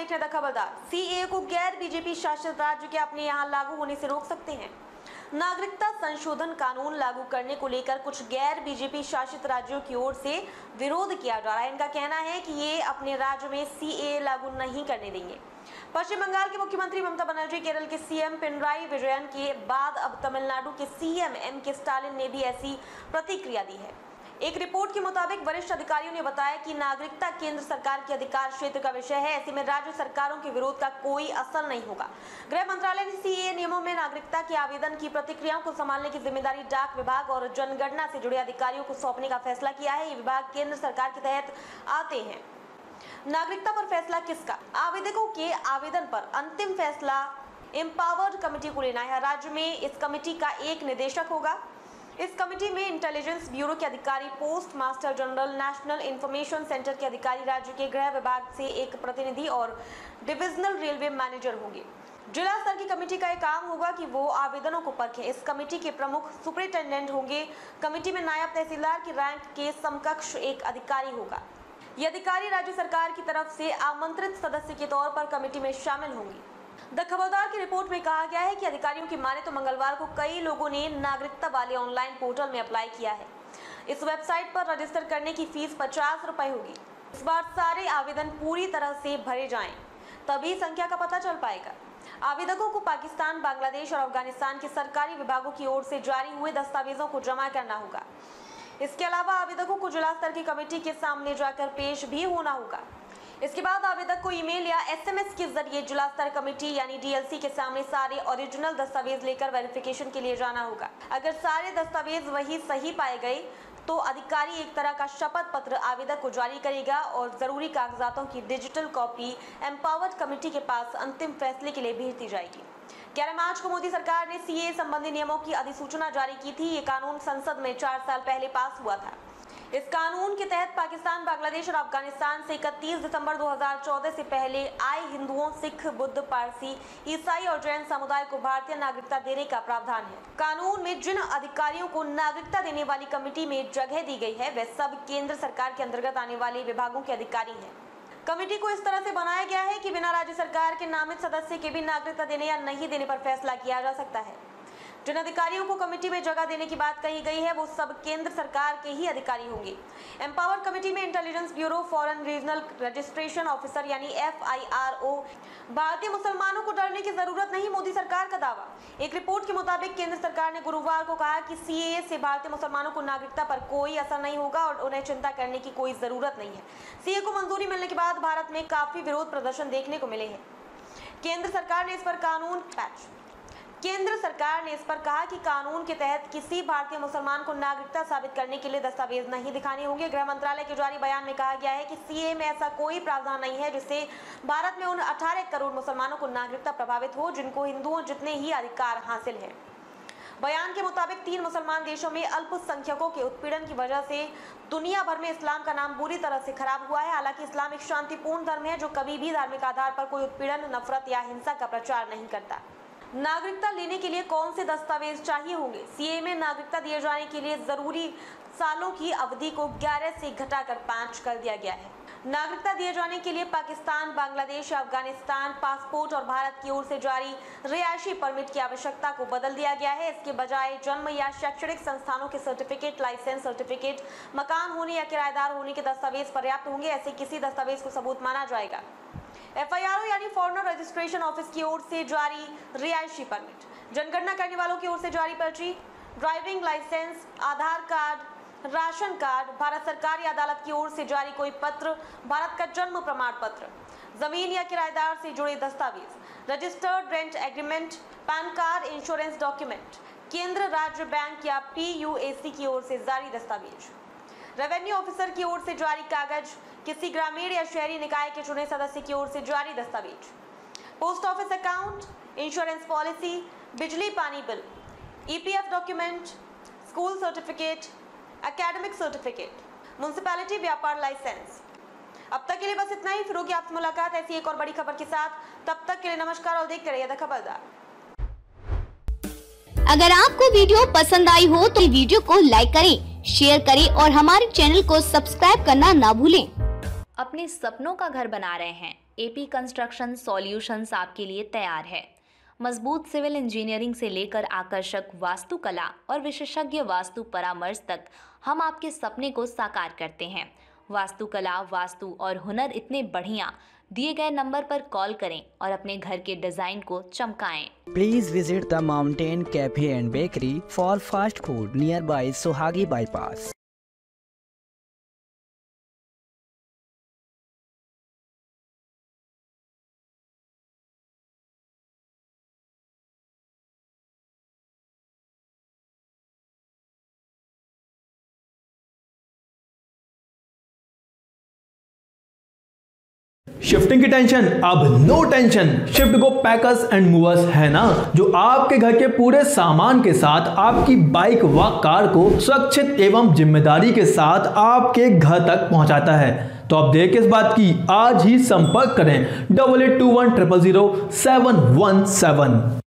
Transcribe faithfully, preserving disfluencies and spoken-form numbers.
देख रहे द खबरदार। सीएए को गैर बीजेपी शासित राज्य के अपने यहाँ लागू होने से रोक सकते हैं। नागरिकता संशोधन कानून लागू करने को लेकर कुछ गैर बीजेपी शासित राज्यों की ओर से विरोध किया जा रहा है। इनका कहना है कि ये अपने राज्य में सीएए लागू नहीं करने देंगे। पश्चिम बंगाल के मुख्यमंत्री ममता बनर्जी, केरल के सीएम पिनराई विजयन के बाद अब तमिलनाडु के सीएम एम के स्टालिन ने भी ऐसी प्रतिक्रिया दी है। एक रिपोर्ट के मुताबिक वरिष्ठ अधिकारियों ने बताया कि नागरिकता केंद्र सरकार के अधिकार क्षेत्र का विषय है। ऐसे में राज्य सरकारों के विरोध का कोई असर नहीं होगा। गृह मंत्रालय ने सीएए नियमों में नागरिकता के आवेदन की प्रतिक्रियाओं को संभालने की जिम्मेदारी डाक विभाग और जनगणना से जुड़े अधिकारियों को सौंपने का फैसला किया है। ये विभाग केंद्र सरकार के तहत आते हैं। नागरिकता पर फैसला किसका? आवेदकों के आवेदन पर अंतिम फैसला एम्पावर्ड कमेटी को लेना है। राज्य में इस कमेटी का एक निदेशक होगा। इस कमेटी में इंटेलिजेंस ब्यूरो के अधिकारी, post master general, national information centre के अधिकारी, राज्य के गृह विभाग से एक प्रतिनिधि और डिविजनल रेलवे मैनेजर होंगे। जिला स्तर की कमेटी का एक काम होगा कि वो आवेदनों को परखें। इस कमेटी के प्रमुख सुपरिटेंडेंट होंगे। कमेटी में नायब तहसीलदार की रैंक के समकक्ष एक अधिकारी होगा। ये अधिकारी राज्य सरकार की तरफ से आमंत्रित सदस्य के तौर पर कमेटी में शामिल होंगे। द खबरदार की रिपोर्ट में कहा गया है कि अधिकारियों की माने तो मंगलवार को कई लोगों ने नागरिकता वाले ऑनलाइन पोर्टल में अप्लाई किया है। इस वेबसाइट पर रजिस्टर करने की फीस पचास रुपए होगी। इस बार सारे आवेदन पूरी तरह से भरे जाएं, तभी संख्या का पता चल पाएगा। आवेदकों को पाकिस्तान, बांग्लादेश और अफगानिस्तान के सरकारी विभागों की ओर से जारी हुए दस्तावेजों को जमा करना होगा। इसके अलावा आवेदकों को जिला स्तर की कमेटी के सामने जाकर पेश भी होना होगा। इसके बाद आवेदक को ईमेल या एसएमएस के जरिए जिला स्तर कमेटी यानी डीएलसी के सामने सारे ओरिजिनल दस्तावेज लेकर वेरिफिकेशन के लिए जाना होगा। अगर सारे दस्तावेज वही सही पाए गए तो अधिकारी एक तरह का शपथ पत्र आवेदक को जारी करेगा और जरूरी कागजातों की डिजिटल कॉपी एम्पावर्ड कमेटी के पास अंतिम फैसले के लिए भेज दी जाएगी। ग्यारह मार्च को मोदी सरकार ने सीएए संबंधी नियमों की अधिसूचना जारी की थी। ये कानून संसद में चार साल पहले पास हुआ था। इस कानून के तहत पाकिस्तान, बांग्लादेश और अफगानिस्तान से इकतीस दिसंबर दो हज़ार चौदह से पहले आए हिंदुओं, सिख, बुद्ध, पारसी, ईसाई और जैन समुदाय को भारतीय नागरिकता देने का प्रावधान है। कानून में जिन अधिकारियों को नागरिकता देने वाली कमेटी में जगह दी गई है वे सब केंद्र सरकार के अंतर्गत आने वाले विभागों के अधिकारी हैं। कमेटी को इस तरह से बनाया गया है कि बिना राज्य सरकार के नामित सदस्य के भी नागरिकता देने या नहीं देने पर फैसला किया जा सकता है। जिन अधिकारियों को कमेटी में जगह देने की बात कही गई है वो सब केंद्र सरकार के ही अधिकारी होंगे। एम्पावर्ड कमेटी में intelligence bureau, foreign regional registration officer यानी एफ आई आर ओ, भारतीय मुसलमानों को डरने की जरूरत नहीं, मोदी सरकार का दावा। एक रिपोर्ट के मुताबिक केंद्र सरकार ने गुरुवार को कहा कि सीएए से भारतीय मुसलमानों को नागरिकता पर कोई असर नहीं होगा और उन्हें चिंता करने की कोई जरूरत नहीं है। सीएए को मंजूरी मिलने के बाद भारत में काफी विरोध प्रदर्शन देखने को मिले हैं। केंद्र सरकार ने इस पर कानून पैच केंद्र सरकार ने इस पर कहा कि कानून के तहत किसी भारतीय मुसलमान को नागरिकता साबित करने के लिए दस्तावेज नहीं दिखाने होंगे। गृह मंत्रालय के जारी बयान में कहा गया है कि सीएए में ऐसा कोई प्रावधान नहीं है जिससे भारत में उन अठारह करोड़ मुसलमानों को नागरिकता प्रभावित हो जिनको हिंदुओं जितने ही अधिकार हासिल हैं। बयान के मुताबिक तीन मुसलमान देशों में अल्पसंख्यकों के उत्पीड़न की वजह से दुनिया भर में इस्लाम का नाम बुरी तरह से खराब हुआ है। हालांकि इस्लाम एक शांतिपूर्ण धर्म है जो कभी भी धार्मिक आधार पर कोई उत्पीड़न, नफरत या हिंसा का प्रचार नहीं करता। नागरिकता लेने के लिए कौन से दस्तावेज चाहिए होंगे? सीएए में नागरिकता दिए जाने के लिए जरूरी सालों की अवधि को ग्यारह से घटाकर पाँच कर दिया गया है। नागरिकता दिए जाने के लिए पाकिस्तान, बांग्लादेश या अफगानिस्तान पासपोर्ट और भारत की ओर से जारी रिहायशी परमिट की आवश्यकता को बदल दिया गया है। इसके बजाय जन्म या शैक्षणिक संस्थानों के सर्टिफिकेट, लाइसेंस सर्टिफिकेट, मकान होने या किराएदार होने के दस्तावेज पर्याप्त होंगे। ऐसे किसी दस्तावेज को सबूत माना जाएगा। एफ आई आर ओ यानी फॉरेनर रजिस्ट्रेशन ऑफिस की ओर से जारी रिहायशी परमिट, जनगणना करने वालों की ओर से जारी पर्ची, driving licence, Aadhaar card, ration card, Bharat सरकार या अदालत की ओर से जारी कोई पत्र, भारत का जन्म प्रमाण पत्र, जमीन या किराएदार से जुड़े दस्तावेज, registered rent agreement, PAN card, insurance document, केंद्र राज्य बैंक या पी यू ए सी की ओर से जारी दस्तावेज, रेवेन्यू ऑफिसर की ओर से जारी कागज, किसी ग्रामीण या शहरी निकाय के चुने सदस्य की ओर से जारी दस्तावेज, post office account, insurance policy, बिजली पानी bill, E P F document, school certificate, academic certificate, municipality व्यापार लाइसेंस। अब तक के लिए बस इतना ही। फिर होगी आपसे मुलाकात ऐसी एक और बड़ी खबर के साथ। तब तक के लिए नमस्कार और देखते रहिए द खबरदार। अगर आपको वीडियो पसंद आई हो तो वीडियो को लाइक करें, शेयर करें और हमारे चैनल को सब्सक्राइब करना ना भूलें। अपने सपनों का घर बना रहे हैं, एपी कंस्ट्रक्शन सॉल्यूशंस आपके लिए तैयार है। मजबूत सिविल इंजीनियरिंग से लेकर आकर्षक वास्तुकला और विशेषज्ञ वास्तु परामर्श तक हम आपके सपने को साकार करते हैं। वास्तुकला, वास्तु और हुनर इतने बढ़िया, दिए गए नंबर पर कॉल करें और अपने घर के डिजाइन को चमकाएं। Please visit the Mountain Cafe and Bakery for fast food nearby Sohagi Bypass. Shifting की टेंशन अब no tension. Shift go packers and movers है ना, जो आपके घर के पूरे सामान के साथ आपकी बाइक व कार को सुरक्षित एवं जिम्मेदारी के साथ आपके घर तक पहुंचाता है। तो अब देर किस बात की, आज ही संपर्क करें double eight two one triple zero seven one seven.